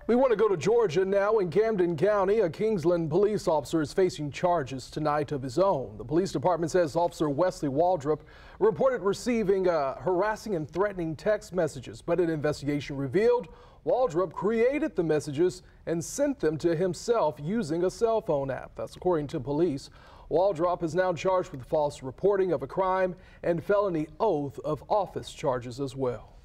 We want to go to Georgia now. In Camden County, a Kingsland police officer is facing charges tonight of his own. The police department says Officer Wesley Waldrop reported receiving harassing and threatening text messages, but an investigation revealed Waldrop created the messages and sent them to himself using a cell phone app. That's according to police. Waldrop is now charged with false reporting of a crime and felony oath of office charges as well.